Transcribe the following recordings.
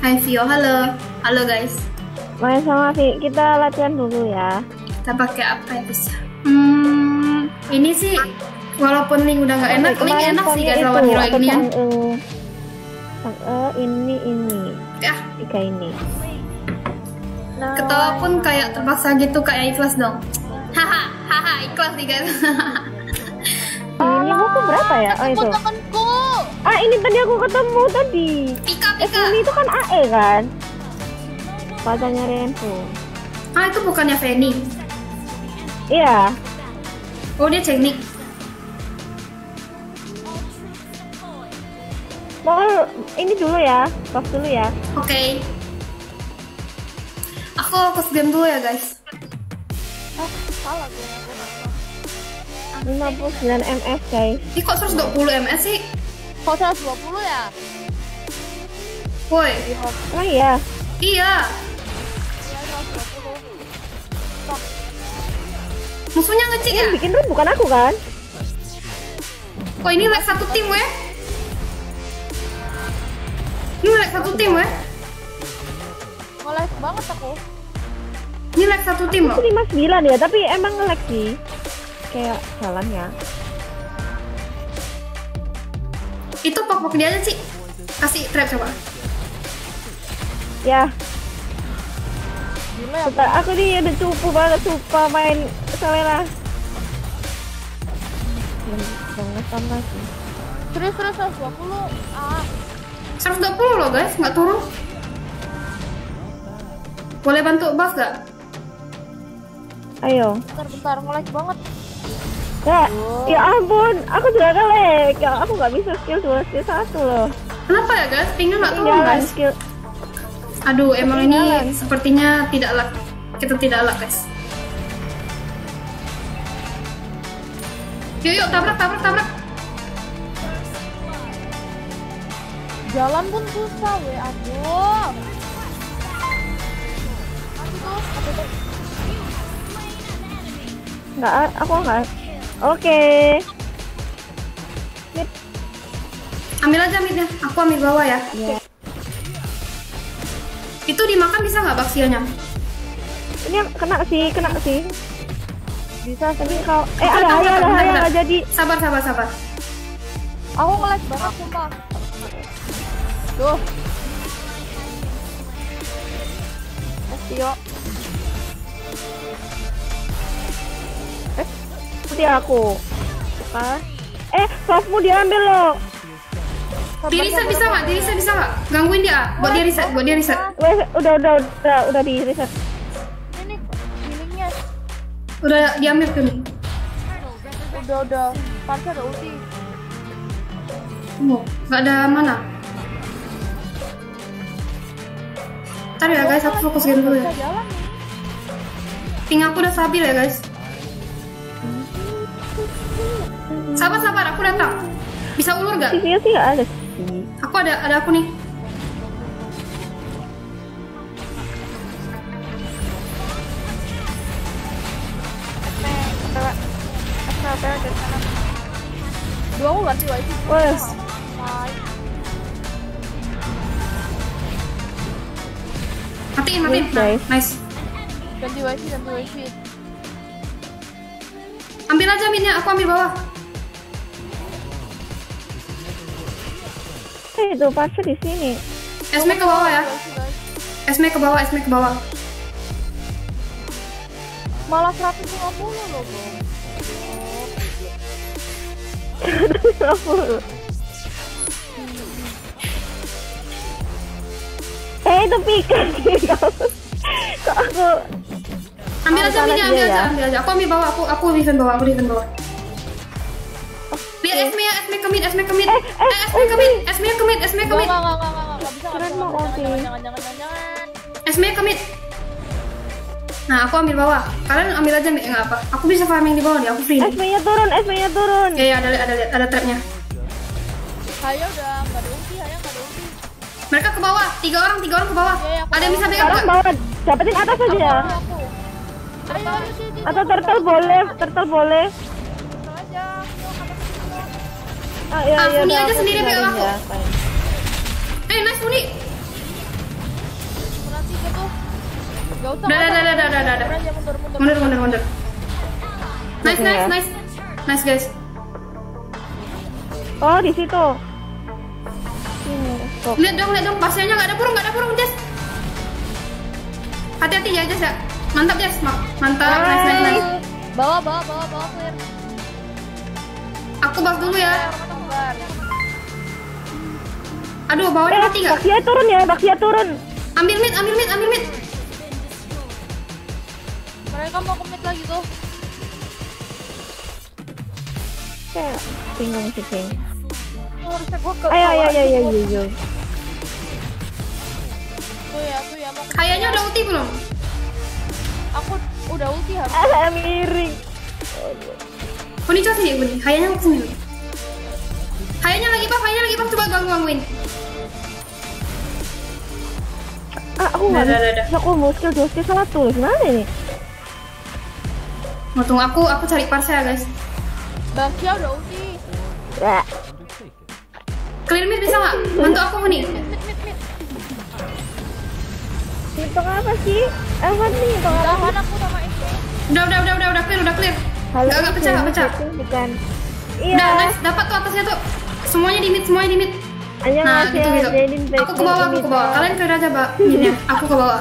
Hai Vio, halo. Halo guys. Main sama Vi, kita latihan dulu ya. Kita pakai apa ya guys? Ini sih walaupun Link udah nggak enak, Link enak sih guys lawan hero ini ya. Ini. Ya. Tiga ini. Nah, Ketawa pun kayak terpaksa gitu, kayak ikhlas dong. Haha, ikhlas nih guys. Ini buku berapa ya? Oh itu. Temenku. Ini tadi aku ketemu tadi. Pika. Ini itu kan AE kan? Pacarnya Renfu. Itu bukannya Fanny. Iya. Oh dia teknik. Mau ini dulu ya, stop dulu ya. Oke. Aku fokus game dulu ya guys. Salah gue. 59 ms guys. Ini kok 120 ms sih? Kok 120 ya? Woi. Emang iya? Iya. Iya 120. Musuhnya ngecik ya? Yang bikin room bukan aku kan? Oh ini lag satu tim weh. Ini lag satu tim weh. Nge-lag banget aku. Ini lag satu tim loh. Itu 59 ya, tapi emang nge-lag sih. Kayak jalannya. Itu pok-pok dia aja sih. Kasih trap coba. Ya, Gila ya. bentar, aku nih udah cupu banget, suka main selera. Jangan tambah sih. Terus 120. 120 loh guys, nggak turun. Boleh bantu buff gak? Ayo. Bentar nge-lag banget. Ya ampun, aku juga nge-lag. Ya, aku nggak bisa skill 2, skill 1 loh. Kenapa ya guys? Pingnya nggak turun Ketinggalan guys. skill. Aduh, emang ini Ketinggalan. sepertinya tidak lag. Kita tidak lag guys. Yuk, tabrak. Jalan pun susah weh, aduh. Nggak, aku nggak. Oke. Ambil aja midnya, aku ambil bawah ya. Ya. Itu dimakan bisa nggak baksianya? Ini kena sih. Bisa Tapi kalau Bentar, ada jadi. Sabar. aku nge-lag banget sumpah. Duh. Tio. Seperti aku. Apa? Softmu diambil loh. Di reset bisa nggak? Gangguin dia, buat dia reset. Weh, udah di reset. Ini healingnya. Udah diambil tuh nih. Udah. Pasti ada ulti. Nggak ada mana. Ntar ya guys, aku fokus game dulu ya. Bisa jalan. Ping aku udah stabil ya guys. Sabar, aku datang. Bisa ulur nggak? Sisinya sih nggak ada sih. Aku ada aku nih. Dua aku ganti wifi. Wes. Matiin. Guys. Nice. Ganti wifi. Ambil aja midnya, aku ambil bawah. Itu pasnya di sini. Esme ke bawah ya. Esme ke bawah. Malah 150 loh, Bro. Itu pikir kok aku Ambil aja midnya, ambil aja. Aku ambil bawah, aku defend bawah. Lihat Esme ke mid. Esme ke mid. Enggak bisa. Keren mau ulti. Jangan. Esme ke mid. Nah, aku ambil bawah. Kalian ambil aja mid, enggak apa. Aku bisa farming di bawah nih, aku free. SP-nya turun. Ya, ada trapnya. Saya udah enggak ada ulti. Mereka ke bawah, tiga orang ke bawah. Iya, aku Ada yang bisa backup Sekarang nggak? bawah, dapetin atas aja. Ayo sini. Atau turtle boleh. Aja. Iya, Funi aja aku sendiri tinggalin backup aku. ya. Nice Funi. usah. Udah. Mundur aja, Mundur. Nice guys. Oh, di situ. Ini. Stop. Lihat dong, pasiennya nggak ada burung, Jess. Hati-hati ya, Jess ya. Mantap, Jess. Mantap, nice. Bawa clear. Aku buff dulu ya. Sabar. Aduh, bawahnya mati nggak? Baxia turun. Ambil mid. Mereka mau commit lagi tuh. Kayak bingung sih, King. Harusnya gua ke Ayo. Tuh ya mau. Kayaknya udah ulti belum? Aku udah ulti harus. Miring. Buni coba sini, Buni. Kayaknya mau kesini. Kayaknya lagi buff, coba gangguin. Aku nggak bisa. Aku mau skill 2 skill 1. Gimana ini? Tunggu aku cari parse ya, guys. Baxia udah ulti. Ya. Clear mid bisa nggak? Bantu aku, Buni. Mid. Hitung apa sih? Apa nih? Hitung apa? Tahan aku sama ini. Udah clear. Nggak pecah. Bukan. Udah, Iya. nice. Dapat tuh atasnya tuh. Semuanya di mid. Hanya Nah, masih gitu. jadiin Aku ke bawah. Kalian clear aja, Mbak. Midnya. Aku ke bawah.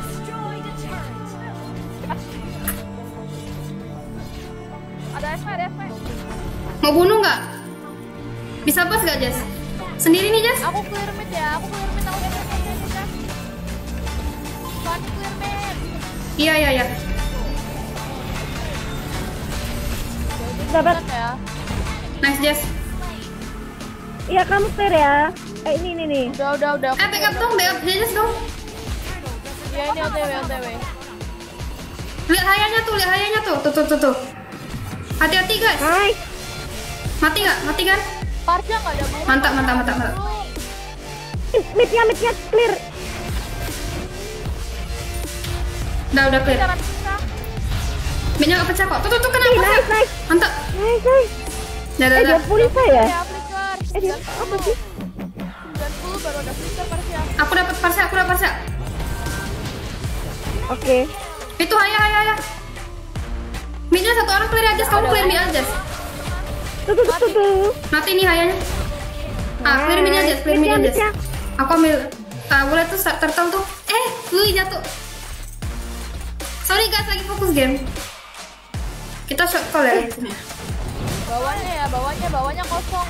Ada SP. Mau bunuh nggak? Bisa bos nggak, Jess? Sendiri nih, Jess? Aku clear mid ya. Aku clear mid. Fanny clear mid. Iya. Dapat. Ya. Nice, Jess. Iya, kamu clear ya. Ini nih. Udah. Backup dong, Jess dong. Ya ini OTW. Lihat hayanya tuh. Tuh. Hati-hati, guys. Hai. Mati nggak? Mati kan? Parja nggak ada burung. Mantap. Midnya clear. Udah clear. Jangan bisa. Midnya nggak pecah kok. Tuh kenapa? Nice. Mantap. Nice. Udah. Dia pulisa ya? Ya, flicker. Dia apa sih? 90 baru ada flicker Parja. Aku dapat parse. Oke. Itu haya. Midnya satu orang clear aja. Kamu clear mid aja. Tuh. Mati nih hayanya. Clear mid aja. Aku ambil. Boleh tuh turtle tuh. Lui jatuh. Sorry guys, lagi fokus game. Kita shot call ya. Bawahnya kosong.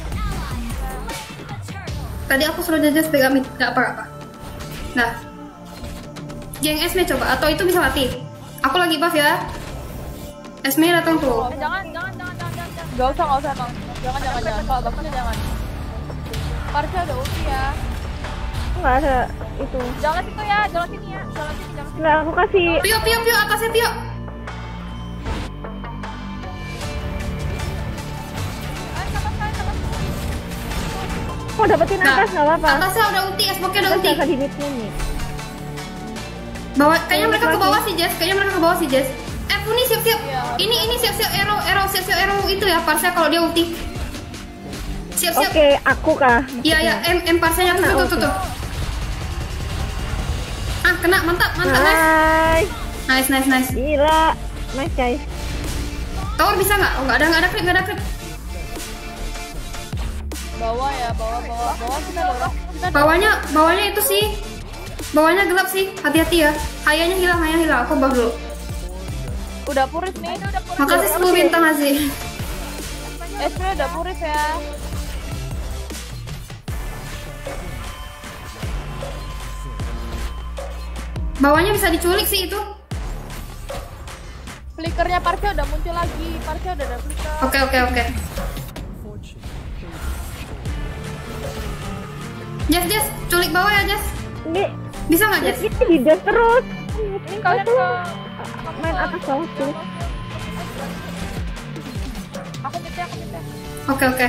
Tadi aku suruh Jajas pegang mid, nggak apa-apa. Nah, geng Esme coba, atau itu bisa mati. Aku lagi buff ya. Esme datang tuh. Jangan. Gak usah bang. Jangan. Kalau bagusnya jangan. Parja udah ulti ya. Nggak ada itu. Jangan situ ya, jangan sini. Nggak, aku kasih. Pio, atasnya Pio. Mau dapetin atas nggak apa-apa. Atasnya udah ulti, Esboknya udah ulti. Di midnya nih. Kayaknya mereka ke bawah sih, Jess. Puni siap-siap. Ini siap-siap arrow itu ya, parse kalau dia ulti. Siap-siap. Oke, aku kah? Iya, M parsenya tuh. Kena, mantap, nice. Gila, nice guys. Tower bisa nggak? Oh, nggak ada crit. Bawah kita dorong. Bawahnya itu sih. Bawahnya gelap sih, hati-hati ya. Hayanya hilang. Aku buff dulu. Udah puris nih. Makasih 10 bintang Aziz. SP udah puris ya. Bawahnya bisa diculik sih itu. Flickernya Parja udah muncul lagi. Parja udah ada flicker. Oke. Jess, culik bawah ya, Jess. Ini Bisa nggak, Jess? ini di dash terus. Ini kalian ke Main atas bawah sih. aku minta. Oke.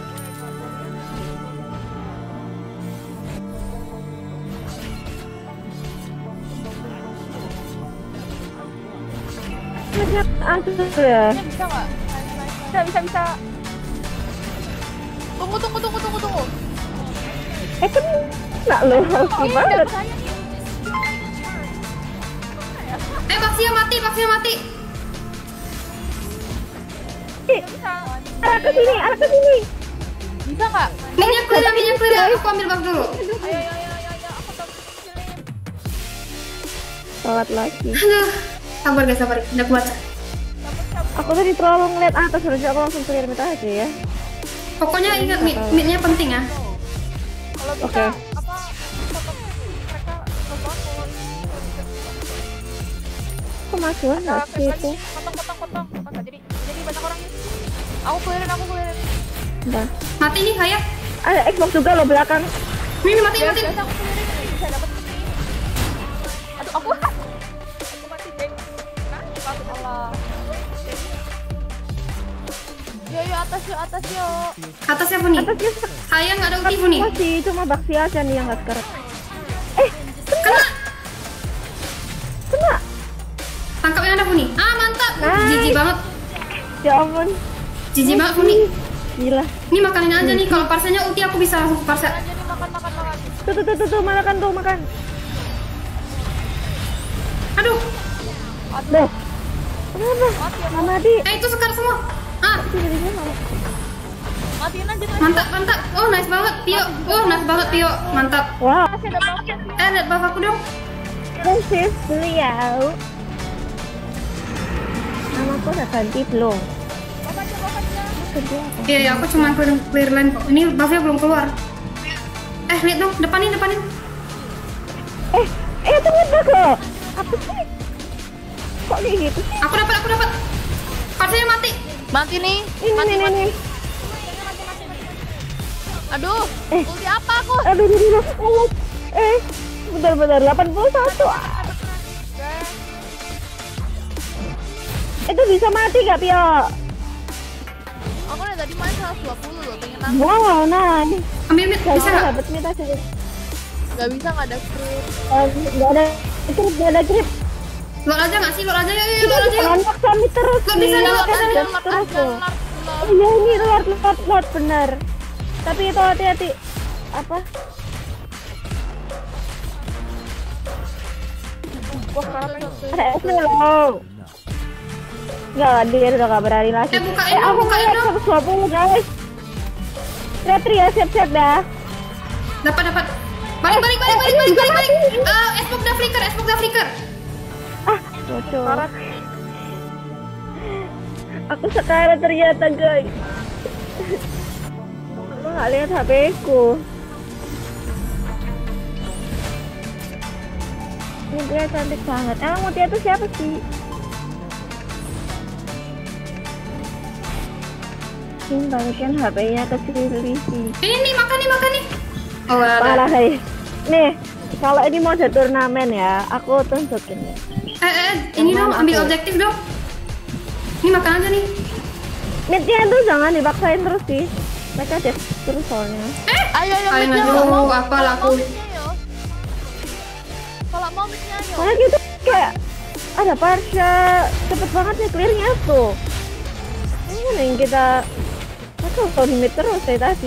Lihat atas ya. Ini bisa nggak? Bisa. Tunggu. Kan nggak loh. Gimana? Saya nih. Baxia mati, Baxia mati. Arah ke sini, arah ke sini. Bisa nggak? Minyak clear, aku ambil buff dulu. Ayo. Aku tak Telat lagi. Aduh, sabar guys, udah kuat. Aku tadi terlalu ngeliat atas, harusnya aku langsung clear mid aja ya. Pokoknya ingat midnya penting ya. kalau bisa Oke. apa foto mereka foto Aku masukan nggak sih itu? potong nggak jadi banyak orang nih. Aku clearin. Udah. Mati nih, Haya. Ada Xbox juga loh belakang. Mimi mati. Biasa aku clearin ini bisa dapat ini. Aduh aku mati deng. Nah, masuk Allah. Yo atas yuk. Atasnya Funi. Atasnya Haya nggak ada ulti Funi. masih cuma Baxia aja nih yang nggak sekarang. Kena. Kena. Tangkap yang ada Funi. Ah, mantap. Nice. Jijik banget. Ya ampun. Jijik banget Funi. Gila. Ini makanin aja nih. Kalau parsanya ulti aku bisa langsung parsa. Jadi makan. Tuh, makan. Aduh. Duh. Kenapa? Mama di. Itu sekar semua. Ah, Matiin aja tuh. mantap. Oh, nice banget, Pio. Mantap. Wow. Masih ada buffnya. Lihat buff aku dong. Princess beliau. Namaku udah ganti belum? Ganti apa? Iya, aku cuma clear line kok. Ini buffnya belum keluar. Lihat dong, depanin. Tunggu loh. Apa sih? Kok kayak gitu? Aku dapat. Parsanya mati. Mati nih. Ini. Aduh, ulti apa aku? Aduh. Bentar, 81. Itu bisa mati gak, Pio? Aku nih tadi main 120 loh, pengen nangis. Wow, nice. Ambil mid, bisa nggak? Dapat mid aja. Gak bisa, gak ada script. Gak ada grip. Lord aja nggak sih? Lord aja yuk. Jangan maksa mid terus. Nggak bisa, nih. Lord aja. Terus loh. Oh iya, ini Lord bener. Tapi itu hati-hati. Apa? Ada SD loh. Enggak, dia udah gak berani lagi. Bukain Aku dong. ngeliat 120 guys. Retri ya, siap-siap dah. Dapat. Balik. Xbox udah flicker. Ah, bocor. Aku sekarang ternyata guys. Aku gak lihat HP ku. Ini dia cantik banget. Emang Mutia itu siapa sih? Ini balikin HP-nya ke sini sih. Ini nih, makan nih. Oh, Parah, ada. hai. Nih, kalau ini mau ada turnamen ya, aku tunjukin ya. Ini dong, ambil objektif dong. Ini makan aja nih. Midnya tuh jangan dipaksain terus sih. Mereka deh terus soalnya. Ayo, Kalian midnya, aduh, kalau mau- apa kalau laku. mau midnya, yo. Kalau mau midnya, yo. Soalnya gitu kayak ada Parsha cepet banget nih clearnya tuh. Ini kan yang kita kalau di mid terus dari tadi.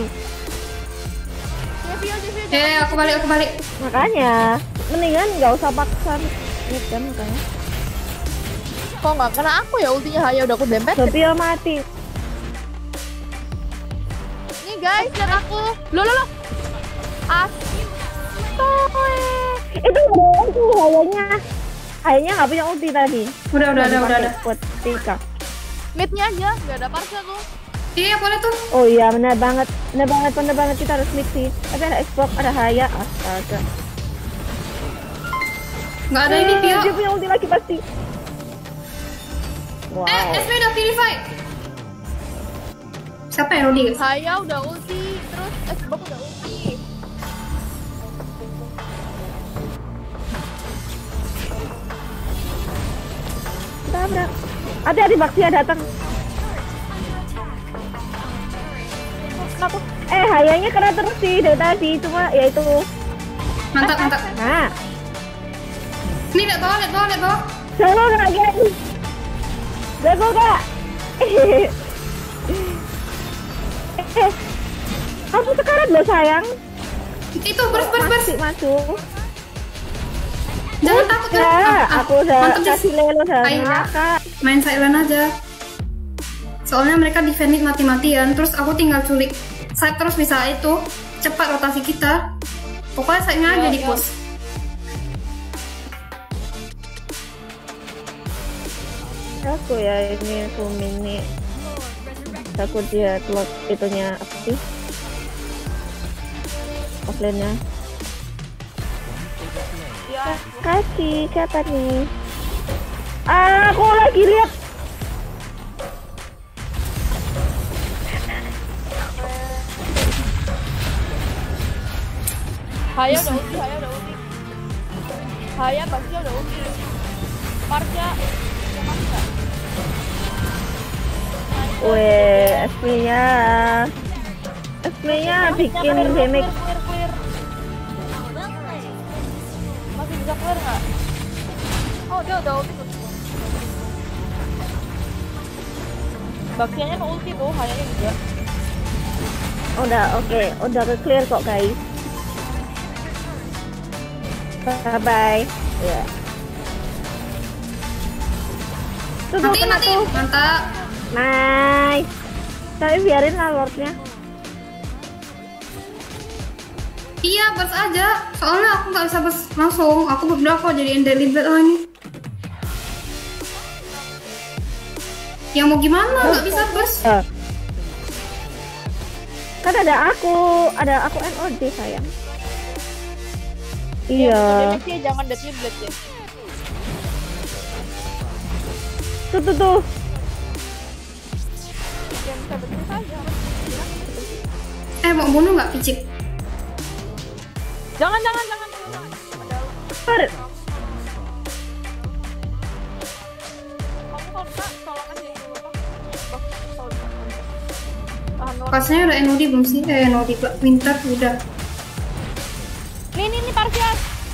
Aku balik. Makanya mendingan nggak usah paksa mid kan makanya. Kok nggak kena aku ya ultinya Haya udah aku dempet. Tapi ya mati. Nih guys, lihat aku. Loh. Itu bohong tuh Hayanya nggak punya ulti tadi. Udah ada. Buat Tika. Midnya aja, nggak ada Parsha tuh. Iya, boleh tuh. Oh iya benar banget kita harus mid sih. Tapi ada Xbox, ada Haya, astaga. Nggak ada ini, Pio. Dia punya ulti lagi pasti. Wow. SP udah purify. Siapa ya, Rudy? Haya udah ulti, terus Xbox udah ulti. Tabrak. Hati-hati Baxia datang. Kenapa? Hayanya kena terus sih dari tadi, cuma ya itu. Mantap. Nah, Nih, lihat bawah. solo lagi. Jago gak? Kamu sekarat loh sayang. Itu, bers. Masuk. Jangan takut ya. Ya, Aku aku udah Mantap, Jess. kasih lelo Ayo. sana kak. Main silent aja. Soalnya mereka defend mid mati-matian, terus aku tinggal culik side terus bisa itu cepat rotasi kita. Pokoknya side-nya aja di push. Aku ya ini mini. Takut dia telot itunya apa sih? Offline-nya. Kasih siapa nih? Aku lagi lihat. Haya udah ulti, Haya udah ulti. Haya Basya udah ulti. Parsha udah mati nggak? Weh, SP-nya bikin damage. Clear. Masih bisa clear nggak? Oh dia udah ulti tuh. Baksianya ke ulti tuh, Hayanya juga. Udah oke, udah ke clear kok guys. Bye bye. Ya. Tuh Mati, kena mati. tuh. Mantap. Nice. Tapi biarin lah lordnya. Iya, burst aja. Soalnya aku nggak bisa burst langsung. Aku berdua kok jadiin daily bet ini. Ya mau gimana? Nggak bisa burst. Kan ada aku NOD sayang. Iya. Damage ya, jangan deadly blade ya. Tuh. Yang bisa betul saja. Mau bunuh nggak picik? Jangan. Ada Per. kamu kalau enggak tolong aja itu apa? Pasnya udah NOD belum sih? NOD Winter udah. Nih Parsha.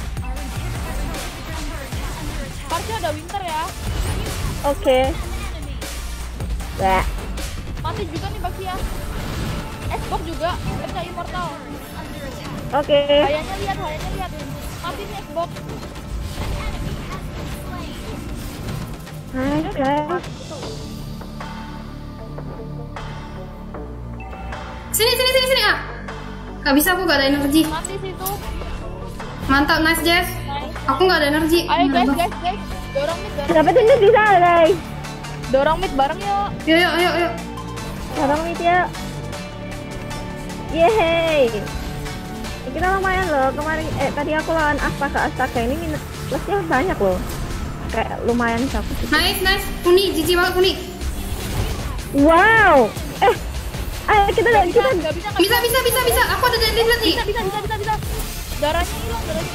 Parsha ada Winter ya. Oke. Bah. Mati juga nih Bakia. Xbox juga, kita immortal. Oke. Hayanya lihat. Mati nih Xbox. Hai guys. Sini ah. Gak bisa, aku gak ada energi. Mati situ. Mantap, nice Jess. Aku gak ada energi. Ayo guys. Dorong mid. Dapetin dia bisa guys. Dorong mid bareng yuk. Yuk. Tolong nih dia. Yeay. Kita lumayan loh kemarin. Tadi aku lawan Aspa ke Astaka ini plusnya banyak loh. Kayak lumayan satu. Nice. Kuni, jijik banget Kuni. Wow. Ayo kita. Nggak bisa. Bisa. Aku ada deadly blade nih. Bisa. Darahnya hilang yuk.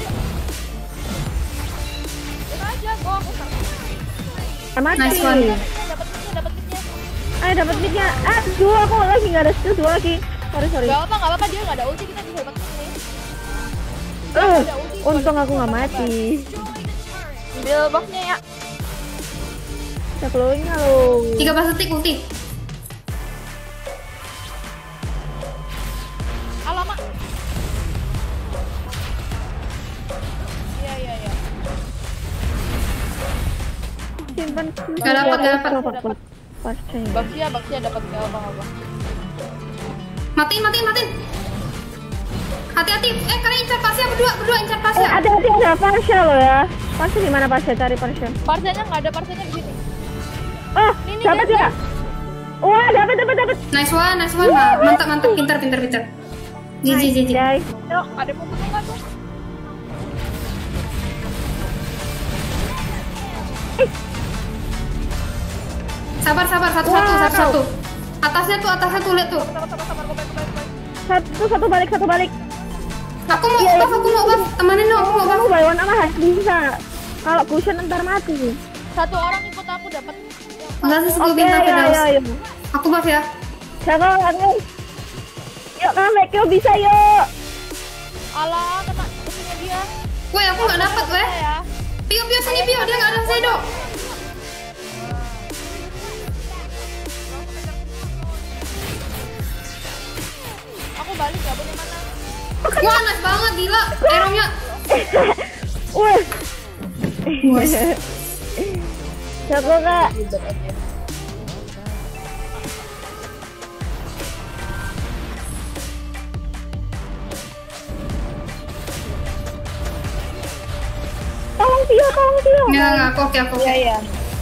Kita aja kok. Mati. Nice one. Dapat midnya. Ayo dapat midnya. Dua aku lagi nggak ada skill dua lagi. Sorry. Gak apa-apa dia nggak ada ulti, kita bisa dapat mid nih. Untung aku nggak mati. Ambil boxnya ya. Kita keluarnya loh. 13 detik ulti. Alamak. Iya. Simpan. Gak dapat. Bakia dapat nggak apa-apa. Matiin. Hati-hati. Kalian incar Pasya berdua incar Pasya. Ada Parsha loh ya. Parsha di mana Parsha? Cari Parsha. Parsanya nggak ada, Parsanya di sini. Oh, Ini dapat guys. ya? Wah, dapat. Nice one. Mantap. Pintar. Jijik. Guys. Yuk, ada mau bunuh nggak tuh? Sabar. Satu. Atasnya tuh, lihat tuh. Sabar, gue baik. Satu balik. Aku mau buff. Temanin dong, aku mau buff. Kamu buy one sama Hadi bisa. Kalau cushion ntar mati sih. Satu orang ikut aku dapat. Enggak sih, Oke, bintang Firdaus. ayo. Aku buff ya. Jago, yuk comeback, yuk bisa yuk. Alah, kena ininya dia. Weh, aku nggak dapat weh. Ya. Pio sini Pio, dia nggak ada Shadow. Aku balik nggak punya mana. Wah, nice banget, gila. Aeronya. Wih, Bos. Jago kak. Ribet aja. Tolong Tio. Nggak, oke. Iya.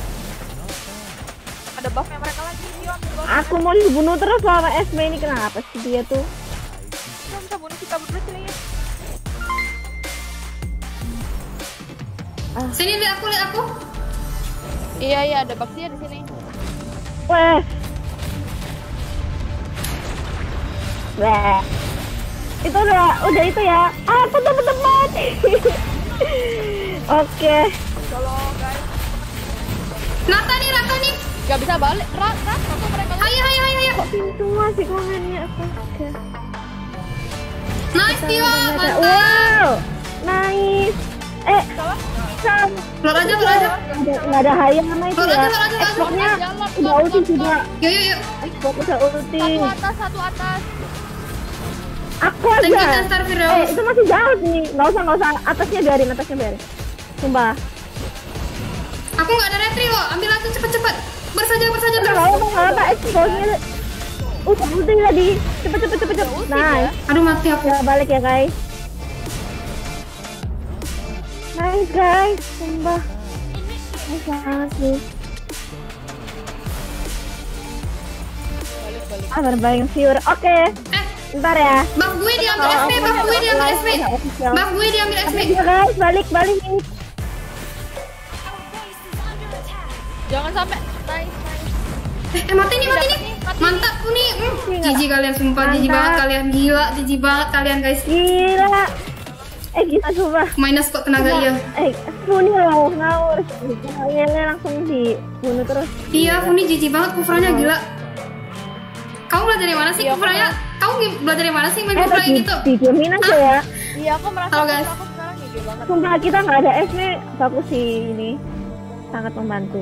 Ada buffnya mereka lagi. Yuk, ambil buff. Aku mau dibunuh terus sama Esme ini, kenapa sih dia tuh? Kita bisa bunuh kita berdua sini ya. Sini lihat aku. Iya, ada buffnya di sini. Weh. Itu udah itu ya. Teman-teman. Oke. Tolong guys. Raka nih. Gak bisa balik. Raka mereka. Ayo. Kok pintu masih komennya? Oke. Nice Tio, mantap. Wow. Nice. Sam. Keluar aja. Nggak ada hayang sama itu ya. Keluar aja. Xbox-nya udah ulti juga. Yuk. Xbox udah ulti. Satu atas. Aku Thank you, aja. Star Firdaus. Itu masih jauh nih. Nggak usah. Atasnya biarin. Sumpah. Aku nggak ada retri kok. Ambil aja cepet. Bersaja terus. Nggak apa. Xbox-nya udah ulti tadi. Cepet. Nice. Aduh mati aku. Ya balik ya guys. Nice guys. Sumpah. Nice banget sih. Balik. Berbayang viewer. Oke. Ntar ya. Buff gue diambil SP. Buff gue diambil SP. Ya guys, balik nih. Jangan sampai. Nice. Mati nih. Mantap tuh nih. Jijik kalian sumpah, jijik banget kalian. Gila, jijik banget kalian guys. Gila. Gila sumpah. Minus kok tenaga iya. Funi ngawur. Kalian langsung dibunuh terus. Iya, Funi jijik banget kufranya gila. Kamu belajar dari mana sih kufranya? Kamu belajar dari mana sih main kufra gitu? Dijamin aja ya. Iya, aku merasa Halo, guys. aku sekarang gede banget. Sumpah kita nggak ada Esme, bagus sih ini. Sangat membantu.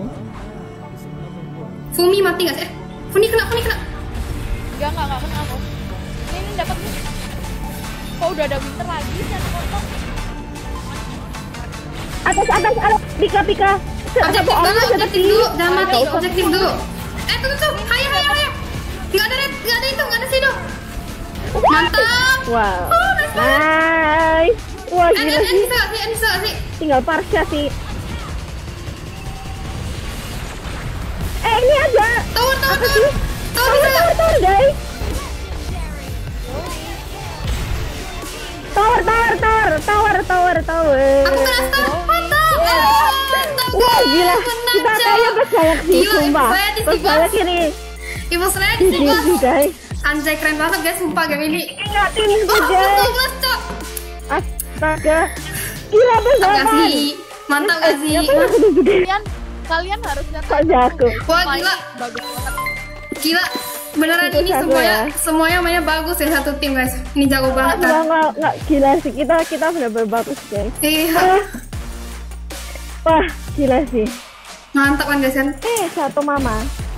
Fumi mati nggak sih? Funi kena. Enggak kena aku. Ini dapat nih. Kok udah ada winter lagi sih anak kotor. Atas. Pika. Objektif dulu, jangan mati. Objektif dulu. Tuh. Hayo. Nggak ada sido. Mantap. Wow. Nice banget. Nice. Wah gila sih. Bisa nggak sih? Tinggal Parsha sih. Ini aja. Tower bisa nggak? Tower guys. Tower. Aku kena stun. Mantap. Wah gila. Kita kayaknya bersalak sih sumpah. Bersalak ini. Ibu saya di sini guys. Anjay keren banget guys, sumpah game ini. Ingatin Oh, guys. 12 cok. Astaga. Gila Enggak banget. sih. Mantap gak sih? Kalian harus lihat Kok jago. Wah gila. bagus banget. Gila. Beneran Itu ini jago ya. semuanya mainnya bagus ya satu tim guys. Ini jago banget kan. Nggak gila sih kita benar-benar bagus guys. Iya. Wah gila sih. Mantap kan guys kan. Satu mama.